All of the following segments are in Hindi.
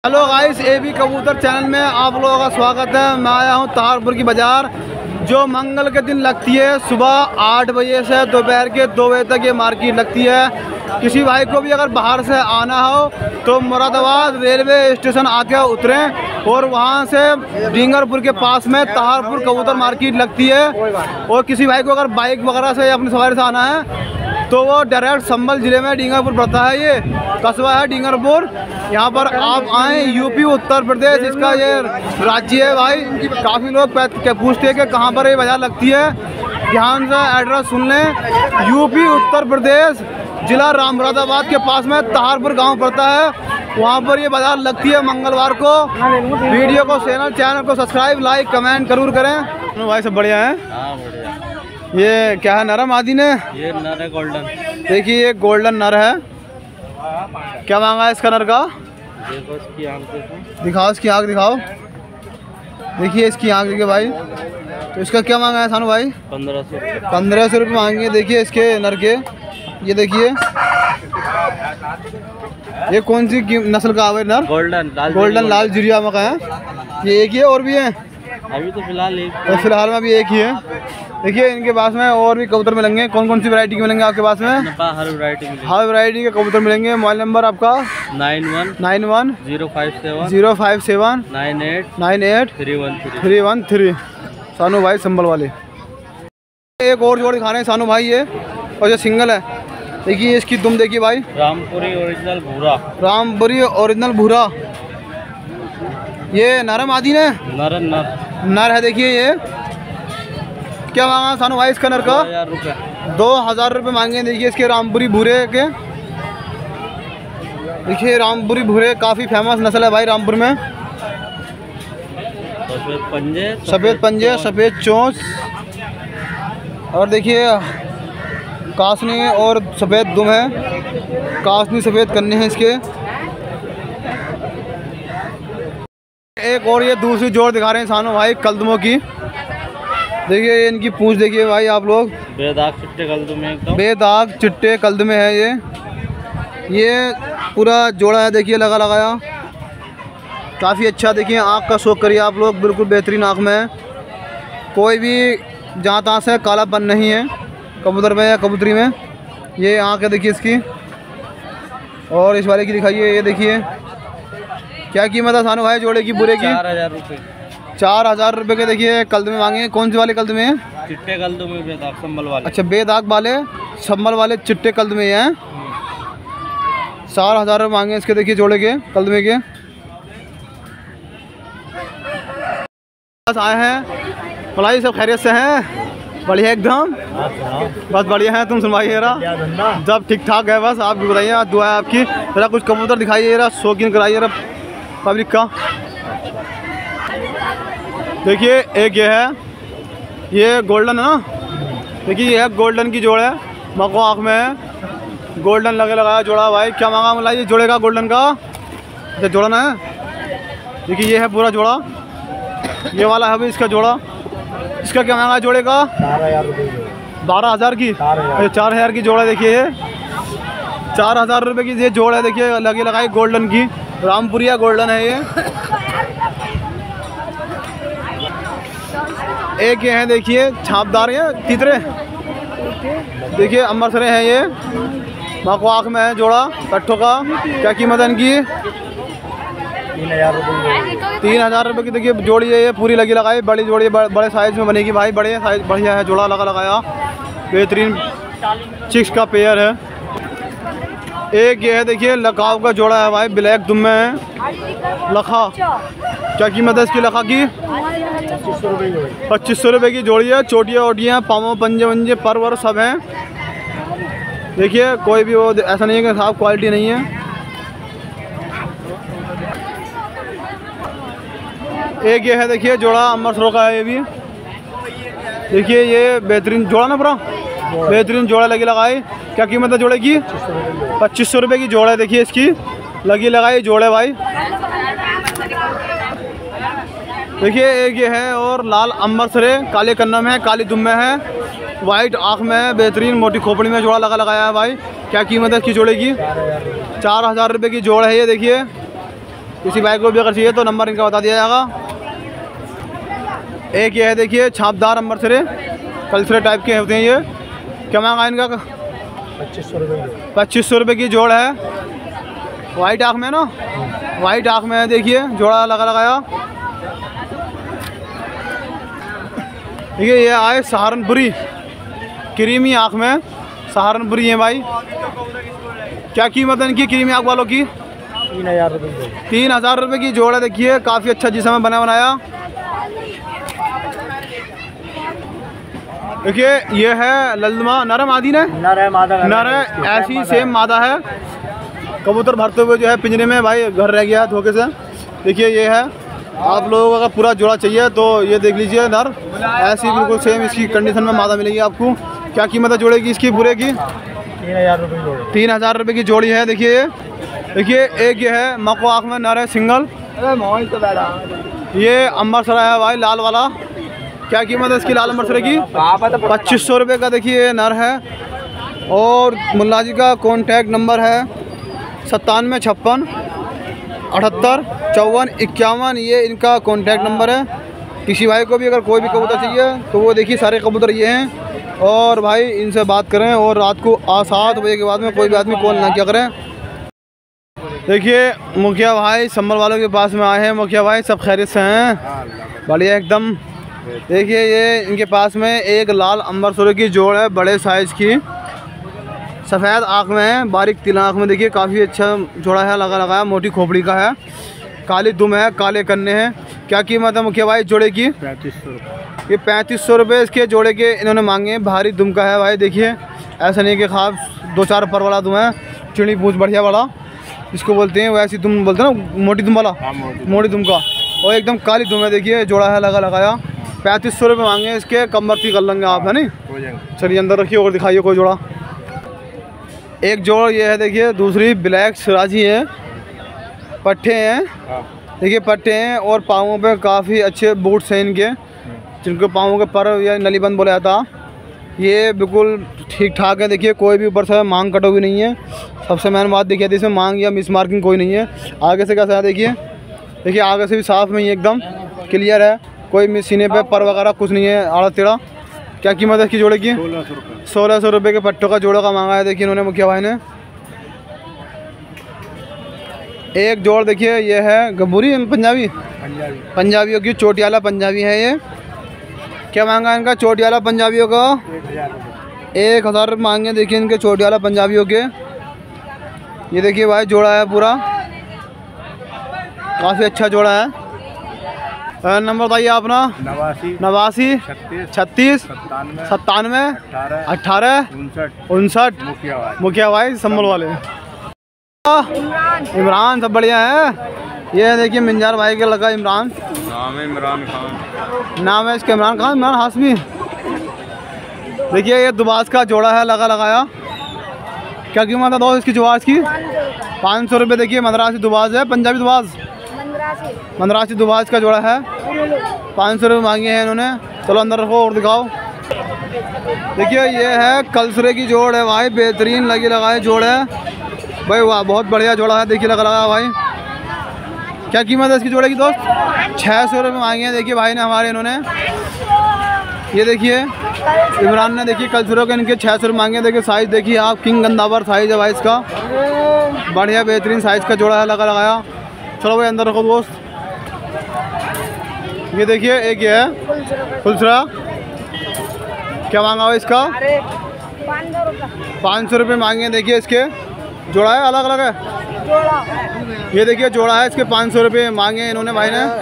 हेलो गाइस, एबी कबूतर चैनल में आप लोगों का स्वागत है। मैं आया हूँ तारपुर की बाज़ार, जो मंगल के दिन लगती है। सुबह 8 बजे से दोपहर के 2 बजे तक ये मार्केट लगती है। किसी भाई को भी अगर बाहर से आना हो तो मुरादाबाद रेलवे स्टेशन आके उतरें और वहाँ से डींगरपुर के पास में तारपुर कबूतर मार्केट लगती है। और किसी भाई को अगर बाइक वगैरह से या अपनी सवारी से आना है तो वो डायरेक्ट संभल ज़िले में डींगरपुर पड़ता है। ये कस्बा है डींगरपुर। यहाँ पर आप आएँ, यूपी उत्तर प्रदेश इसका ये राज्य है भाई। काफ़ी लोग पूछते हैं कि कहाँ पर ये बाज़ार लगती है। ध्यान से एड्रेस सुन लें, यूपी उत्तर प्रदेश, ज़िला रामपुरादाबाद के पास में तारपुर गांव पड़ता है। वहाँ पर ये बाज़ार लगती है मंगलवार को। वीडियो को चैनल को सब्सक्राइब, लाइक, कमेंट जरूर करें। भाई सब बढ़िया है। हाँ बढ़िया। ये क्या है, नर मादी ने? ये नर है गोल्डन। देखिए ये गोल्डन नर है। क्या मांगा है इसका नर का? देखो इसकी आंख, दिखाओ इसकी आँख दिखाओ। देखिए इसकी आँख देखिए भाई। तो इसका क्या मांगा है सानू भाई? 1500 रुपये मांगे। देखिए इसके नर के, ये देखिए ये कौन सी नस्ल का है नर? गोल्डन लाल जुरिया में का है। ये एक ही है और भी है? अभी तो फिलहाल एक, तो फिलहाल में अभी एक ही है। देखिए इनके पास में और भी कबूतर मिलेंगे। कौन कौन सी वैरायटी के मिलेंगे आपके पास में? हर वैरायटी मिलेगी। हर वैरायटी के कबूतर मिलेंगे। मोबाइल नंबर आपका 91 057 98 313 सानू भाई संभल वाले। एक और जोड़ दिखा रहे हैं सानू भाई ये, और जो सिंगल है देखिए इसकी दुम देखिए भाई। रामपुरी ओरिजिनल भूरा। रामपुरी ओरिजिनल भूरा। ये नर मादी ने? नर है। देखिए ये क्या मांगा सानू भाई इसका नर का? 2000 रुपये मांगे। देखिए इसके रामपुरी भूरे के। देखिए रामपुरी भूरे काफ़ी फेमस नस्ल है भाई रामपुर में। सफ़ेद पंजे, सफ़ेद चोंच, और देखिए कासनी और सफ़ेद दुम है। कासनी सफ़ेद कन्ने हैं इसके। एक और ये दूसरी जोड़ दिखा रहे हैं सानू भाई कलदमों की। देखिए इनकी पूंछ देखिए भाई आप लोग। बेदाग चिट्टे कलदमे, एकदम बेदाग चिट्टे कलदमे है ये पूरा जोड़ा है। देखिए लगा लगाया काफ़ी अच्छा। देखिए आँख का शौक करिए आप लोग, बिल्कुल बेहतरीन आँख में है। कोई भी जहाँ तहाँ से कालापन नहीं है कबूतर में या कबूतरी में। ये आँख है देखिए इसकी। और इस वाले की दिखाइए। ये देखिए क्या कीमत है सानू भाई जोड़े की बुरे की? 4000 रुपये। 4000 रुपये के देखिए कलदमे मांगे। कौन से वाले कलदमे हैं? चिट्टे कलदमे, बेदाग संभल वाले। अच्छा बेदाग वाले संभल वाले चिट्टे कलदमे हैं। 4000 रुपये मांगे इसके। देखिए जोड़े के कलदमे के। बस आए हैं भलाई, सब खैरियत से हैं? बढ़िया एकदम, बस बढ़िया है। तुम सुनवाइए जरा, जब ठीक ठाक है बस आप भी बताइए। दुआ है आपकी। जरा कुछ कबूतर दिखाइए जरा, शौकीन कराइए जरा पब्लिक का। देखिए एक ये है, ये गोल्डन है ना। देखिए ये है गोल्डन की जोड़ है। मको आँख में है, गोल्डन लगे लगाया जोड़ा भाई। क्या मांगा मतलब ये जोड़े का गोल्डन का? अच्छा जोड़ा ना है। देखिए ये है पूरा जोड़ा। ये वाला है भाई इसका जोड़ा। इसका क्या मांगा जोड़े का? 12,000 की। 4000 की जोड़ है। देखिए ये 4000 रुपये की ये जोड़ है। देखिए लगी लगाई गोल्डन की, रामपुरिया गोल्डन है ये। एक ये है देखिए छापदार है तीतरे। देखिए अमरसरे हैं ये। माको आँख में है जोड़ा कट्ठों का। क्या कीमत है इनकी? 3000 रुपये की। देखिए जोड़ी है ये पूरी लगी लगाई। बड़ी जोड़ी बड़े साइज़ में बनेगी भाई। बड़े साइज बढ़िया है। जोड़ा लगा लगाया बेहतरीन चिक्स का पेयर है। एक ये है देखिए लखाव का जोड़ा है भाई। ब्लैक दुम में है लखा। क्या कीमत है इसकी लखा की? 2500 रुपये की जोड़ी है। चोटियाँ वोटियाँ, पाँव पंजे वंजे पर वर सब हैं। देखिए कोई भी वो ऐसा नहीं है कि साफ क्वालिटी नहीं है। एक ये है देखिए जोड़ा अमरसरों का है ये भी। देखिए ये बेहतरीन जोड़ा ना, पूरा बेहतरीन जोड़ा लगी लगाई। क्या कीमत है जोड़े की? 2500 रुपये की जोड़ है। देखिए इसकी लगी लगाई जोड़ है भाई। देखिए एक ये है और लाल अमरसरे, काले कन्ना में है, काली दुम में है, वाइट आँख में है, बेहतरीन मोटी खोपड़ी में जोड़ा लगा लगाया है भाई। क्या कीमत है इसकी जोड़े की? 4000 रुपये की जोड़ है ये। देखिए किसी भाई को भी अगर चाहिए तो नंबर इनका बता दिया जाएगा। एक ये है देखिए छापदार अमृतसरी कल्चरल टाइप के होते हैं ये। क्या मांगा इनका? 2500 रुपये। 2500 रुपये की जोड़ है। वाइट आँख में ना, वाइट आँख में है देखिए, जोड़ा लगाया। देखिए ये आए सहारनपुरी क्रीमी आँख में, सहारनपुरी है भाई। क्या कीमत है इनकी क्रीमी आँख वालों की? 3000 रुपये। 3000 रुपये की जोड़ है देखिए, काफ़ी अच्छा जिसम में बनाया। देखिए ये है ललमा, नर मादी ने, नर है मादा, नर है, ऐसी सेम मादा है। कबूतर भरते हुए जो है पिंजरे में भाई घर रह गया धोखे से। देखिए ये है, आप लोगों का पूरा जोड़ा चाहिए तो ये देख लीजिए नर, ऐसी बिल्कुल सेम इसकी कंडीशन में मादा मिलेगी आपको। क्या कीमत है जोड़े की इसकी पूरे की? 3000 रुपये जोड़ी। 3000 रुपये की जोड़ी है। देखिए ये, देखिए एक ये है मको आँख में नर है सिंगल, ये अमृतसर है भाई लाल वाला। क्या कीमत है इसकी लाल अमृतसर की? 2500 रुपये का देखिए ये नर है। और मुल्ला जी का कॉन्टैक्ट नंबर है 9756 78 54 51, ये इनका कॉन्टैक्ट नंबर है। किसी भाई को भी अगर कोई भी कबूतर चाहिए तो वो देखिए सारे कबूतर ये हैं। और भाई इनसे बात करें और रात को 7 बजे के बाद में कोई भी आदमी कॉल ना किया करें। देखिए मुखिया भाई संभल वालों के पास में आए हैं। मुखिया भाई सब खैरियत से हैं? बढ़िया एकदम। देखिए ये इनके पास में एक लाल अमृतसरी की जोड़ है, बड़े साइज़ की, सफ़ेद आँख में है, बारीक तिल आँख में। देखिए काफ़ी अच्छा जोड़ा है, लगाया, मोटी खोपड़ी का है, काली दुम है, काले कन्ने हैं। क्या कीमत है मुखिया भाई जोड़े की? 3500 रुपये। ये 3500 रुपये इसके जोड़े के इन्होंने मांगे। भारी दुम का है भाई। देखिए ऐसा नहीं कि खास 2-4 पर वाला दुम है, चिड़ी पूछ बढ़िया वाला इसको बोलते हैं, वैसी दुम बोलते हैं ना, मोटी दुम वाला, मोटी दुम का। और एकदम काली दुम है। देखिए जोड़ा है लगाया। 3500 रुपये मांगे इसके, कम भर्ती कर लेंगे आप, है नहीं? चलिए अंदर रखिए और दिखाइए कोई जोड़ा। एक जोड़ ये है देखिए, दूसरी ब्लैक सिराजी है, पट्टे हैं। देखिए पट्टे हैं और पाँवों पे काफ़ी अच्छे बूट्स हैं इनके, जिनको पाँवों के पर या नलीबंद बोला जाता। ये बिल्कुल ठीक ठाक है। देखिए कोई भी ऊपर से मांग कटो भी नहीं है। सबसे मेन बात देखिए इसमें मांग या मिस मार्किंग कोई नहीं है। आगे से कैसा है देखिए आगे से भी साफ में ही एकदम क्लियर है, कोई मिस सीने पे पर वगैरह कुछ नहीं है आड़ा टेढ़ा। क्या कीमत है इसकी जोड़े की? 1600 रुपये के पट्टों का जोड़ा का मांगा है देखिए इन्होंने मुखिया भाई ने। एक जोड़ देखिए ये है गबूरी पंजाबियों की, चोटियाला पंजाबी है ये। क्या मांगा इनका चोटियाला पंजाबियों का? 1000 रुपये मांगे देखिए इनके चोटियाला पंजाबियों के। ये देखिए भाई जोड़ा है पूरा, काफ़ी अच्छा जोड़ा है। नंबर बताइए अपना। 89 36 97 18 59। मुखिया भाई संभल वाले। इमरान सब बढ़िया है। ये देखिए मिंजार भाई के लगा इमरान, नाम है इमरान खान, नाम है इसका इमरान खान, इमरान हाशमी। देखिए ये दुबास का जोड़ा है लगाया। क्या कीमत है दोस्त इसकी दुबास की? 500 रुपये। देखिए मद्रासी दुबास है, पंजाबी दुबास, मद्रासी दुबास का जोड़ा है। 500 रुपये मांगे हैं इन्होंने। चलो अंदर रखो और दिखाओ। देखिए ये है कलसरे की जोड़ है भाई, बेहतरीन लगाए जोड़ है भाई, वाह बहुत बढ़िया जोड़ा है। देखिए लगा भाई। क्या कीमत है इसकी जोड़े की दोस्त? 600 रुपये मांगे हैं देखिए भाई ने हमारे इन्होंने। ये देखिए इमरान ने देखिए कलसरों के इनके 600 रुपये मांगे। देखिए साइज़ देखिए आप, किंग गंदावर साइज़ है भाई इसका, बढ़िया बेहतरीन साइज़ का जोड़ा है लगाया। चलो भाई अंदर रखो दोस्त। ये देखिए एक ये है फुलसरा। क्या मांगा हुआ इसका? 500 रुपये मांगे हैं देखिए इसके। जोड़ा है अलग है। ये देखिए जोड़ा है, इसके 500 रुपये मांगे इन्होंने भाई ने।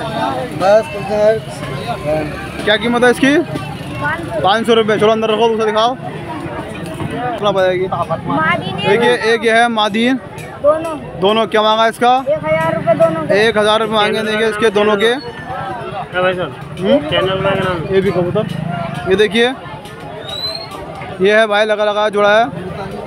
क्या कीमत है इसकी? 500 रुपये। चलो अंदर रखो, दूसरा दिखाओ, अपना बताएगी। देखिए एक ये है मादीन, दोनों। क्या मांगा इसका? 1000 रुपये दोनों। 1000 रुपये मांगे देखिए इसके दोनों के। ये भी कबूतर। ये देखिए ये है भाई लगा जोड़ा है।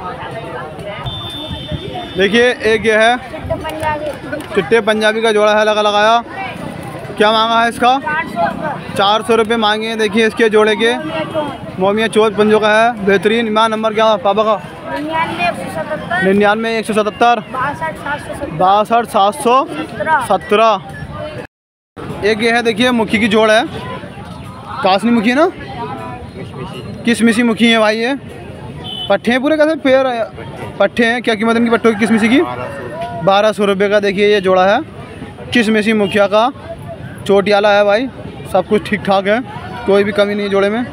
देखिए एक ये है चिट्टे पंजाबी का जोड़ा है लगाया। क्या मांगा है इसका? 400 रुपये मांगे हैं देखिए इसके जोड़े के। मोमिया चौथ पंजों का है, बेहतरीन। ईमान नंबर क्या पापा का? 99 177 99 177 62 700 17। एक ये है देखिए मुखी की जोड़ है, कासनी मुखी है ना, किसमिसी मुखी है भाई। ये पट्ठे हैं पूरे, कैसे पेड़ पट्ठे हैं। क्या कीमत इनकी पट्टों की किसमिसी की? 1200 रुपये का देखिए ये जोड़ा है किसमिसी मुखिया का। चोटियाला है भाई, सब कुछ ठीक ठाक है, कोई भी कमी नहीं है जोड़े में।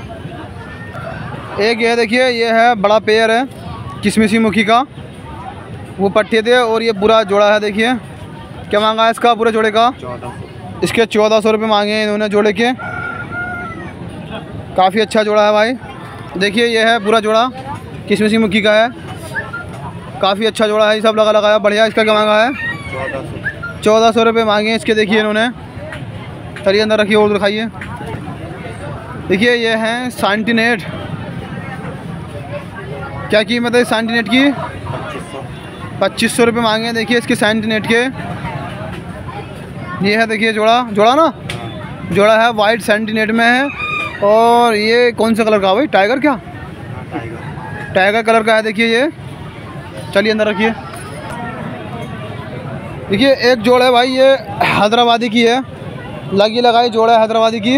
एक ये देखिए ये है बड़ा पेड़ है किसमिसी मुखी का, वो पट्टे थे और ये पूरा जोड़ा है। देखिए क्या मांगा है इसका पूरे जोड़े का? 1400। इसके 1400 रुपये मांगे हैं इन्होंने जोड़े के। काफ़ी अच्छा जोड़ा है भाई। देखिए ये है पूरा जोड़ा किसमिसी मुखी का है, काफ़ी अच्छा जोड़ा है, ये सब लगा लगाया बढ़िया। इसका क्या मांगा है? 1400 रुपये मांगे हैं इसके। देखिए इन्होंने, चलिए अंदर रखिए और दिखाइए। देखिए ये हैं सेंटिनेट। क्या कीमत है सेंटिनेट की? 2500 रुपये मांगे हैं देखिए इसके सेंटिनेट के। ये है देखिए जोड़ा ना, जोड़ा है वाइट सेंटिनेट में है। और ये कौन सा कलर का भाई? टाइगर क्या? टाइगर कलर का है देखिए ये। चलिए अंदर रखिए। देखिए एक जोड़ है भाई, ये हैदराबादी की है, लगी लगाई जोड़ है हैदराबादी की।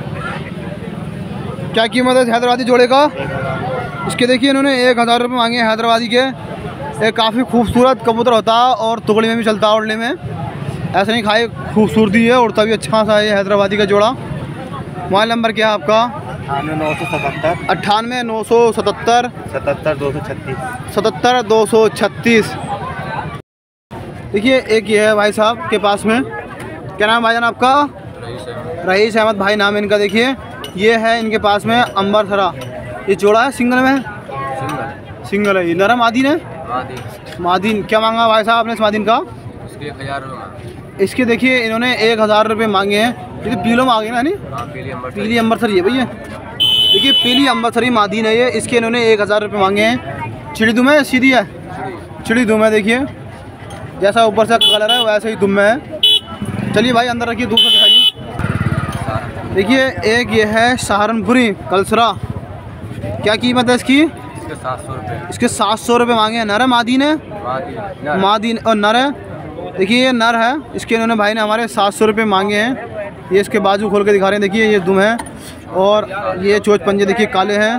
क्या कीमत है हैदराबादी जोड़े का? इसके देखिए इन्होंने 1000 रुपये मांगे हैं हैदराबादी के। ये काफ़ी खूबसूरत कबूतर होता है और टुकड़ी में भी चलता है उड़ने में, ऐसे नहीं खाए, खूबसूरती है और तभी अच्छा सा ये हैदराबादी का जोड़ा। मोबाइल नंबर क्या है आपका? 98 977 77 236। देखिए एक ये है भाई साहब के पास में, क्या नाम भाईजान आपका? रईस अहमद भाई नाम है इनका। देखिए ये है इनके पास में अंबरसरा, ये जोड़ा है सिंगल में, सिंगल है। ये नरम मादीन है, मादीन। क्या मांगा भाई साहब आपने इस मादीन का? इसके 1000 रुपये। इसके देखिए इन्होंने 1000 रुपये मांगे हैं। ये तो पीलो मांगे ना, नहीं पीली अंबरसरी है भैया। देखिए पीली अंबरसरी मादीन है ये, इसके इन्होंने 1000 रुपये मांगे हैं। चिड़ी दुम है, सीधी है, चिड़ी दुम है। देखिए जैसा ऊपर से कलर है वैसे ही दुम है। चलिए भाई अंदर रखिए, दूसरा दिखाइए। देखिए एक ये है सहारनपुरी कलसरा। क्या कीमत है इसकी? 700 रुपये। इसके 700 रुपये मांगे हैं। नर है मादीन है? मादीन और नर है। देखिए ये नर है, इसके इन्होंने भाई ने हमारे 700 रुपये मांगे हैं। ये इसके बाजू खोल के दिखा रहे हैं। देखिए ये दुम है और ये चोच पंजे देखिए काले हैं।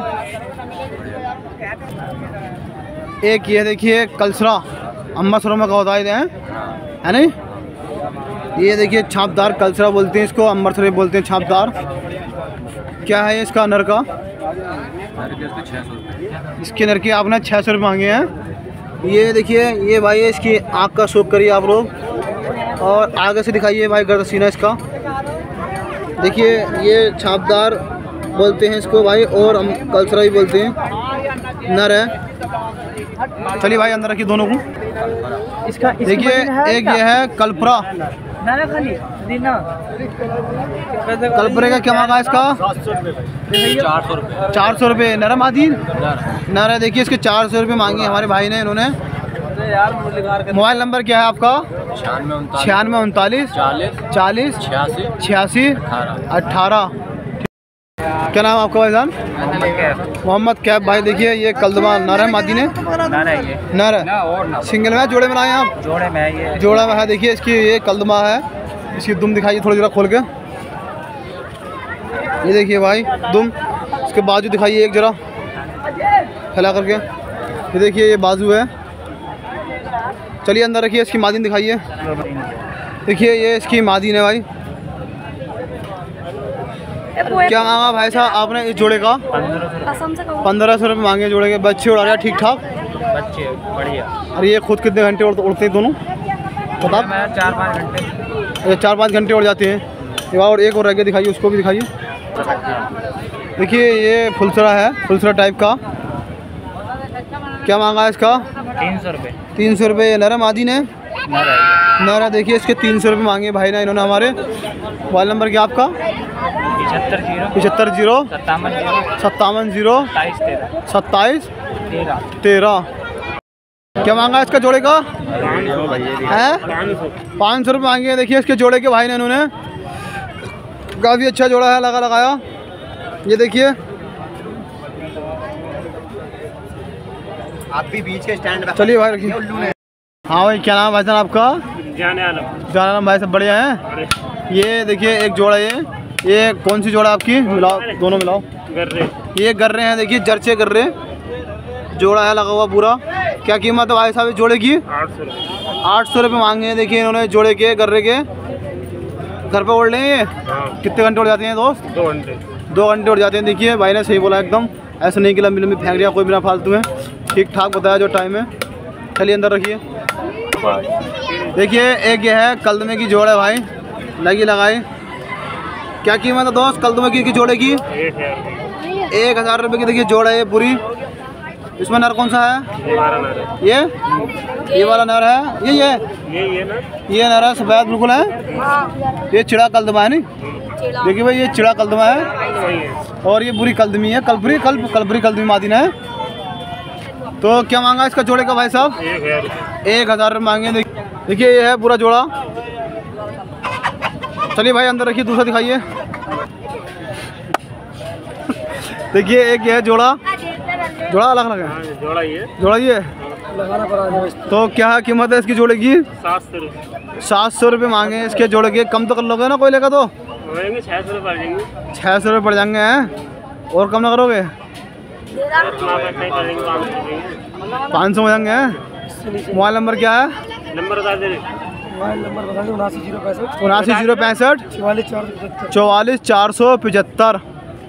एक ये देखिए कलसरा, अम्बरसरों में का होता है नहीं? ये देखिए छापदार कलसरा बोलते हैं इसको, अम्बरसरे बोलते हैं छापदार। क्या है ये इसका नर का? इसके नर के आपने 600 रुपये मांगे हैं। ये देखिए ये भाई है, इसकी आँख का शौक करिए आप लोग और आगे से दिखाइए भाई गर्द सीना इसका। देखिए ये छापदार बोलते हैं इसको भाई और हम कलसरा ही बोलते हैं, नर है। चलिए भाई अंदर रखिए दोनों को। इसका देखिए एक ये है कलपरा। कलपरे का क्या मांगा इसका? 400 रुपये। नरम आदि नर है। देखिए इसके 400 रुपये मांगे हमारे भाई ने इन्होंने। मोबाइल नंबर क्या है आपका? 96 39 40 86 18। क्या नाम आपका भाईजान? मोहम्मद कैब भाई। देखिए ये कलदमा नर है, मादी ने नर है, सिंगल में जोड़े में लाए आप? जोड़े में है, ये जोड़ा में है। देखिए इसकी ये कलदमा है, इसकी दुम दिखाइए थोड़ी जरा खोल के। ये देखिए भाई दुम, इसके बाजू दिखाइए एक जरा फैला करके। ये देखिए ये बाजू है। चलिए अंदर रखिए, इसकी मादीन दिखाइए। देखिए ये इसकी मादीन है भाई। क्या मांगा भाई साहब आपने इस जोड़े का? 1500 रुपये मांगे जोड़े के। बच्चे उड़ा रहे हैं ठीक ठाक? बच्चे बढ़िया। अरे ये खुद कितने घंटे उड़ते हैं दोनों बता? 4-5 घंटे। 4-5 घंटे उड़ जाते हैं। और एक और रह गया, दिखाइए उसको भी दिखाइए। देखिए ये फुलसरा है, फुलसरा टाइप का। क्या मांगा है इसका? 300 रुपये। 300 रुपये। नरम आदि ने नर है। देखिए इसके 300 रुपये मांगे भाई ना इन्होंने हमारे। मोबाइल नंबर क्या आपका? 75 0 57 0 27 13। क्या मांगा इसका जोड़े का? है 500 रुपये मांगे हैं। देखिए इसके जोड़े के भाई ने इन्होंने। काफ़ी अच्छा जोड़ा है, लगा लगाया। ये देखिए आप भी बीच के स्टैंड। चलिए भाई रखिए। हाँ भाई क्या नाम है भाईजान आपका? जाने आलम। जान आलम भाई सब बढ़िया हैं। ये देखिए एक जोड़ा, ये कौन सी जोड़ा आपकी? मिलाओ, दोनों मिलाओ। गर्रे, ये गर्रे हैं, देखिए जर्चे गर्रे जोड़ा है लगा हुआ पूरा। क्या कीमत है भाई साहब इस जोड़े की? 800 रुपये। 800 रुपये मांगे हैं। देखिए इन्होंने जोड़े के गर्रे के। घर पे उड़ लेंगे ये? हाँ। कितने घंटे उड़ जाते हैं दोस्त? 2 घंटे। 2 घंटे उड़ जाते हैं। देखिए भाई ने सही बोला एकदम, ऐसा नहीं कि लंबी लंबी फेंक दिया कोई बिना फालतू में, ठीक ठाक बताया जो टाइम है। चलिए अंदर रखिए। देखिए एक ये है कलदमे की जोड़ है भाई, लगी लगाई। क्या कीमत है दोस्त कलदमे की जोड़े की? 1000 रुपये की। देखिए जोड़ा है ये पूरी। इसमें नर कौन सा है? ये वाला नर है। ये नर है, सफ़ेद बिल्कुल है। ये चिड़ा कलदमा है नहीं? देखिए भाई ये चिड़ा कलदमा है और ये बुरी कलदमी है, कलबरी कलदमी मादिन है। तो क्या मांगा इसका जोड़े का भाई साहब? 1000 रुपये मांगे। देखिए ये है पूरा जोड़ा। चलिए भाई अंदर रखिए, दूसरा दिखाइए। देखिए एक ये है जोड़ा अलग अलग है। जोड़ा ये तो क्या कीमत है इसकी जोड़े की? 700 रुपये मांगे इसके जोड़े के। कम तो कर लोगे ना कोई लेगा तो? 600 रुपये पड़ जाएंगे हैं। और कम ना करोगे? 500 हो जाएंगे हैं। मोबाइल नंबर क्या है? मोबाइल नंबर बता दें 79065 79065 44475।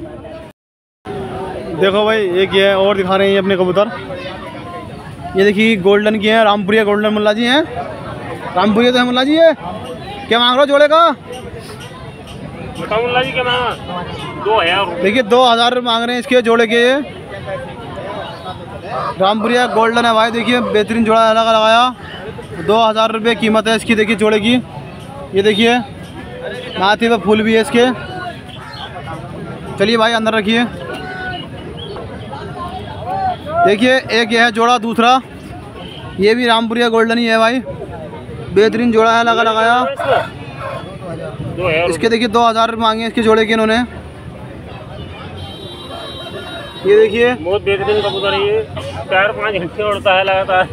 देखो भाई एक ये और दिखा रहे हैं ये अपने कबूतर। ये देखिए गोल्डन की है, रामपुरिया गोल्डन मुल्ला जी हैं। रामपुरिया तो है मुल्ला जी। ये क्या मांग रहे हो जोड़े का? बताओ मुल्ला जी क्या मांगा? 2000। देखिए 2000 रुपये मांग रहे हैं इसके जोड़े के। ये रामपुरिया गोल्डन है भाई। देखिए बेहतरीन जोड़ा अलग लगाया। 2000 रुपये कीमत है इसकी। देखिए जोड़े की। ये देखिए नाथी पे फूल भी है इसके। चलिए भाई अंदर रखिए। देखिए एक ये है जोड़ा दूसरा, ये भी रामपुरिया गोल्डन ही है भाई। बेहतरीन जोड़ा है लगाया। इसके देखिए 2000 रुपये मांगे इसके जोड़े के इन्होंने। ये देखिए बहुत बेहतरीन कबूतर है ये, 4-5 घंटे उड़ता है लगातार।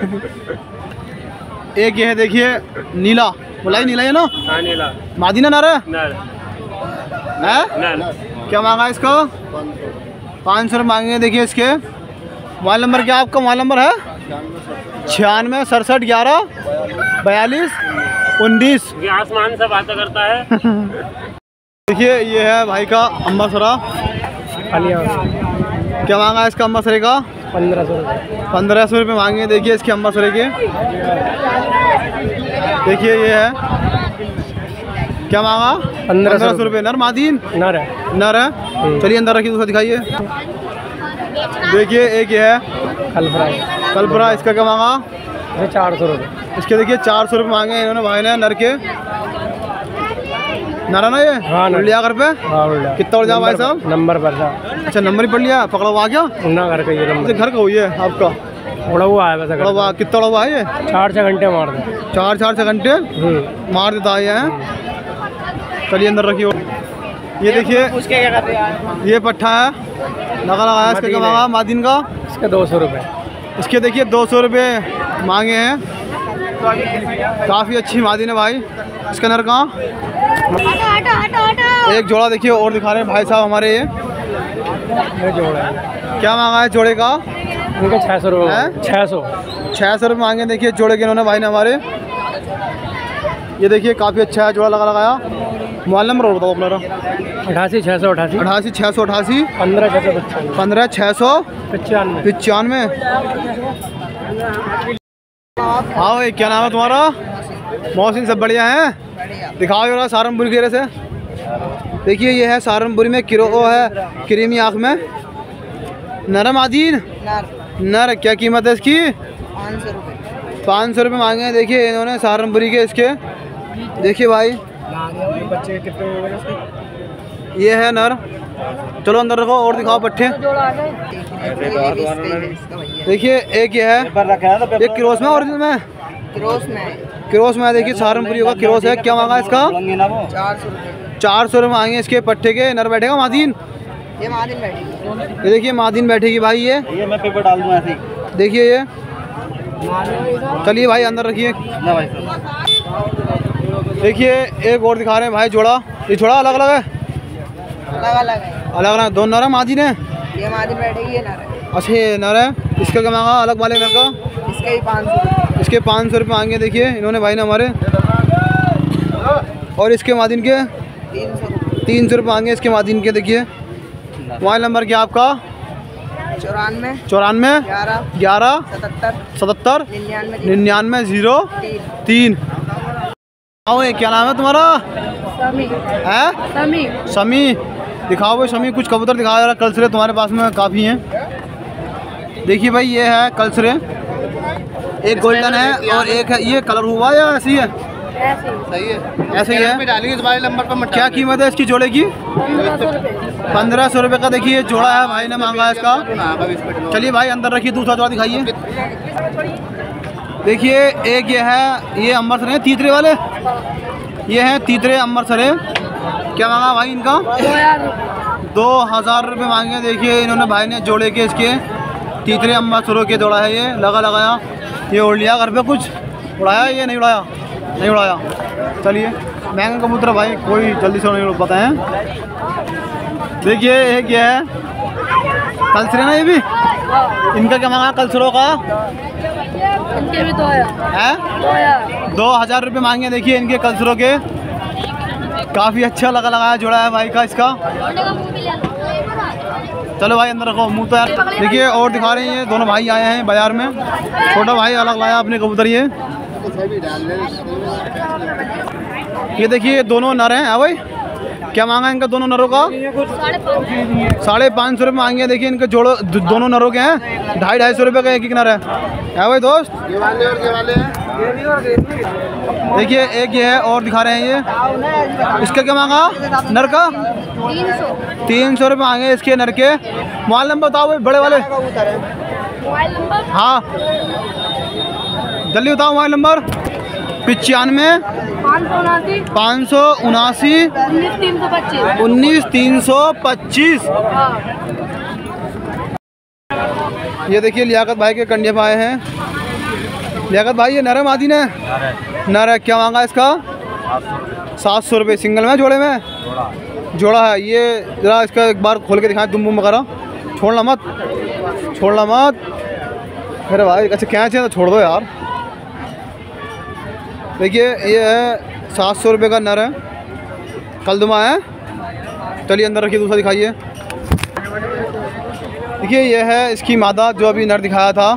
एक ये है देखिए नीला, बोला नीला है ना? हाँ नीला। मादीना नर है? नर। क्या मांगा इसका? 500 रुपये मांगे। देखिए इसके। मोबाइल नंबर क्या आपका? मोबाइल नंबर है 96 67 11 42 19। ये आसमान से बातें करता है। देखिए ये है भाई का अम्बासरा। क्या मांगा इसका अम्बासरे का? 1500 रुपये मांगे। देखिए इसके अम्बासरे के। देखिए ये है, क्या मांगा? 1500 रुपये। नर मादीन? नर है। चलिए अंदर रखिए, दूसरा दिखाइए। देखिए एक ये है कलपरा। इसका क्या मांगा? 400 रुपये। इसके देखिए 400 रुपये मांगे इन्होंने भाई ने नर के। नरा ना ये? हाँ उड़ लिया घर पे? हाँ उड़ लिया। कितना उड़ जाओ भाई साहब? नंबर पर था। अच्छा नंबर ही पढ़ लिया, पकड़ा हुआ क्या? ना घर का ये नंबर। घर का हुई है आपका? उड़ा हुआ है वैसे। उड़ा हुआ कितना उड़ा हुआ है ये? 4-6 घंटे मार दे। 4-6 घंटे मार देता है। चलिए अंदर रखिए। ये देखिए उसके क्या करते हैं? ये पट्ठा है लगाया। इसका क्या मांगा मादीन का? इसके 200 रुपये। इसके देखिए 200 रुपये मांगे हैं। काफ़ी अच्छी मादीन है भाई। इसका नर कहाँ? एक जोड़ा देखिए और दिखा रहे हैं भाई साहब हमारे। ये जोड़ा है। क्या मांगा है जोड़े का? इनका 600 रुपये। 600 रुपये मांगे। देखिए जोड़े के इन्होंने भाई ने हमारे। ये देखिए काफ़ी अच्छा है जोड़ा लगाया। मोबाइल नंबर और बताओ अपना। 88 688 88 688 15 695 95। हाँ भाई क्या नाम है तुम्हारा? मौसम सब बढ़िया है? दिखाओ जरा सहारनपुर घेरे से। देखिए ये है सहारनपुर में है क्रीमी आँख में नरम आदीन नर। क्या कीमत है इसकी? 500 रुपये मांगे हैं। देखिए इन्होंने सहारनपुरी के इसके। देखिए भाई बच्चे कितने हो गए? ये है नर। चलो अंदर रखो और दिखाओ पट्टे। देखिए एक ये है, एक क्रोस में ओरिजिनल में क्रोस में। देखिए सहारनपुरी का क्रोस है। क्या मांगा इसका? 400 रुपये मांगे इसके पट्टे के। नर बैठेगा मादीन? ये मादीन बैठेगी। ये देखिए मादीन बैठेगी भाई। ये मैं पेपर डाल दूँगा ऐसे ही। देखिए ये। चलिए भाई अंदर रखिए। देखिए एक और दिखा रहे हैं भाई जोड़ा। ये जोड़ा अलग अलग है, अलग अलग है। अलग अलग दोनों नर है मादी ने। ये मादिन बैठेगी, ये नर है। अच्छा ये नर है। इसका क्या मांगा अलग वाले नर का? इसके ही 500। इसके 500 रुपये मांगे देखिए इन्होंने भाई ने हमारे। और इसके मादिन के 300 रुपये मांगे इसके मादिन के। देखिए मोबाइल नंबर क्या आपका? 94 94 11 77 77 99 03। आओ ये क्या नाम है तुम्हारा? समी। है समी। शमी। दिखाओ भाई शमी, कुछ कबूतर दिखाओ जरा। कलसरे तुम्हारे पास में काफ़ी हैं। देखिए भाई ये है कलसरे, एक गोल्डन है और एक है ये कलर हुआ या ऐसे ही है? सही है, ऐसे ही है। डालिए इस मोबाइल नंबर पर। क्या कीमत है इसकी जोड़े की? 1500 रुपये का। देखिए जोड़ा है, भाई ने मांगा है इसका। चलिए भाई अंदर रखिए, दूसरा जोड़ा दिखाइए। देखिए एक ये है, ये अमृतसर है तीतरे वाले, ये हैं तीतरे अमृतसर है। क्या मांगा भाई इनका? 2000 रुपये मांगे। देखिए इन्होंने भाई ने जोड़े के इसके तीतरे अमृतसरों के जोड़ा है। ये लगाया, ये उड़ लिया घर पे। कुछ उड़ाया? ये नहीं उड़ाया, नहीं उड़ाया। चलिए महंगा कबूतर भाई, कोई जल्दी से नहीं पता है। देखिए एक ये है कलसरे ना, ये भी इनका क्या मांगा कलसरों का? इनके भी 2000 है 2000 रुपये मांगे। देखिए इनके कलसरों के, काफ़ी अच्छा लगाया जोड़ा है भाई का इसका। चलो भाई अंदर रखो, मुँह तो यार। देखिए और दिखा रहे हैं, ये दोनों भाई आए हैं बाज़ार में। छोटा भाई अलग लाया अपने कबूतर। ये देखिए दोनों नर हैं। हाँ भाई क्या मांगा इनका दोनों नरों का? 550 रुपये मांगे। देखिए इनके जोड़ो दोनों नरों के हैं 250 रुपये का एक नर है। हाँ भाई दोस्त, ये वाले हैं। देखिए एक ये है और दिखा रहे हैं ये। इसका क्या मांगा नर का? 300 रुपये मांगे इसके नर के। मोबाइल नंबर बताओ भाई बड़े वाले। हाँ जल्दी बताओ मोबाइल नंबर। 95 579 19 325। ये देखिए लियाकत भाई के कंडे पे आए हैं। लियाकत भाई ये नर है मादी ने? नर है। क्या मांगा इसका? 700 रुपये। सिंगल में जोड़े में? जोड़ा है। ये जरा इसका एक बार खोल के दिखाएं, दुम बुम वगैरह। छोड़ना मत, छोड़ना मत मेरे भाई। अच्छा क्या चाहिए तो छोड़ दो यार। देखिए ये है 700 रुपये का नर है, कलदमा है। चलिए अंदर रखिए, दूसरा दिखाइए। देखिए ये है इसकी मादा जो अभी नर दिखाया था।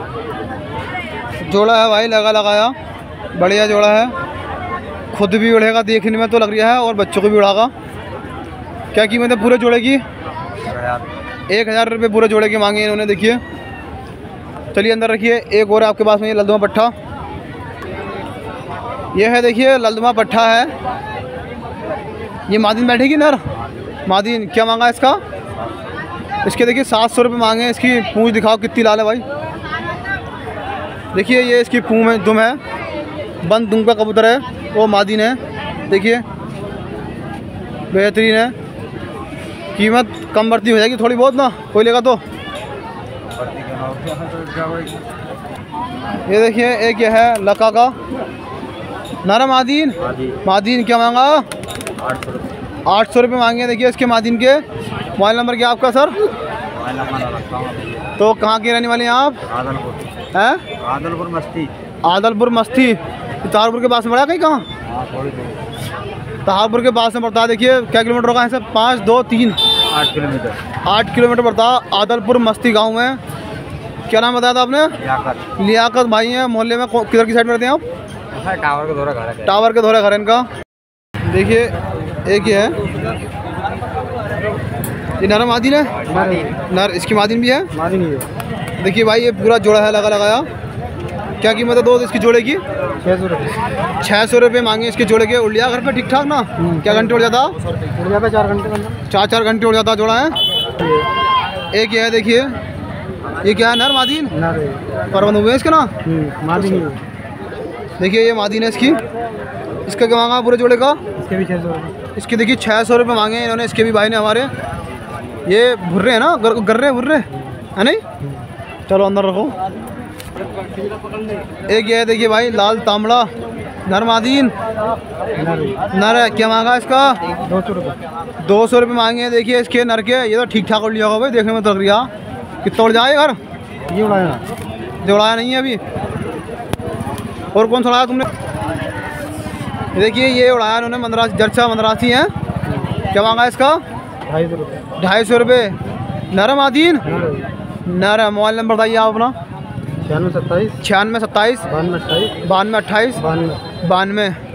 जोड़ा है भाई लगाया, बढ़िया जोड़ा है। खुद भी उड़ेगा देखने में तो लग रहा है, और बच्चों को भी उड़ागा। क्या कीमत है पूरे जोड़े की? 1000 रुपये पूरे जोड़े के मांगे इन्होंने। देखिए चलिए अंदर रखिए। एक और आपके पास में ये ललदमा पट्ठा, ये है। देखिए ललदमा पट्ठा है, ये मादिन बैठेगी नर मादिन। क्या मांगा इसका? इसके देखिए 700 रुपये मांगे। इसकी पूँछ दिखाओ कितनी लाल है भाई। देखिए ये इसकी पूँछ में दुम है, बंद दुम का कबूतर है, वो मादिन है। देखिए बेहतरीन है। कीमत कम बढ़ती हो जाएगी थोड़ी बहुत ना, कोई लेगा तो। ये देखिए एक ये है लका का नारा मादीन। मादीन क्या मांगा? 800 रुपये मांगे। देखिए इसके मादीन के। मोबाइल नंबर क्या आपका सर? तो कहाँ के रहने वाले हैं आप? हैं? आदलपुर मस्ती। आदलपुर मस्ती तहारपुर के पास में पड़ा कहीं? कहाँ? तहारपुर के पास में पड़ता है। देखिए क्या किलोमीटर होगा सर? 5 2 3 8 किलोमीटर। 8 किलोमीटर पड़ता है आदलपुर मस्ती गाँव में। क्या नाम बताया था आपने? लियाकत भाई हैं। मोहल्ले में किधर की साइड में रहते हैं आप? टावर के धोरा घर है। टावर के धोरा घर है इनका। देखिए एक ही है, ये नर मादीन है। नर इसकी मादीन भी है। मादीन ही है। देखिए भाई ये पूरा जोड़ा है लगाया। क्या कीमत है दोस्त इसकी जोड़े की? 600 रुपये। 600 रुपये मांगे इसके जोड़े के। उड़ लिया घर पे ठीक ठाक ना? क्या घंटे उड़ जाता? 4 घंटे। 4 घंटे उड़ जाता जोड़ा है। एक ये है। देखिए ये क्या है? नर मादीन परबंद हुए इसके ना? मादीन ही है। देखिए ये मादीन है इसकी। इसका क्या मांगा पूरे जोड़े का? इसके भी 600 रुपये। इसके देखिए 600 रुपये मांगे इन्होंने। इसके भी भाई ने हमारे। ये भुर्रे हैं ना, गर्रे भुर्रे है नहीं? चलो अंदर रखो। एक ये है देखिए भाई लाल तांबड़ा नरमादीन नर है, क्या मांगा इसका? 200 रुपये। 200 रुपये मांगे हैं देखिए इसके नर के। ये तो ठीक ठाक उड़ लिया होगा भाई, देखने में तो लग रहा। कितना उड़ जाए घर? ये उड़ाया उड़ाया नहीं है अभी। और कौन सा उड़ाया तुमने? देखिए ये उड़ाया उन्होंने मंदरासी, जर्चा मंदरासी है। क्या मांगा इसका? 250 रुपये। 250 रुपये। नरम आदीन नर है। मोबाइल नंबर बताइए आप अपना। 96 27 96 27 92 28 92 28 92। 92।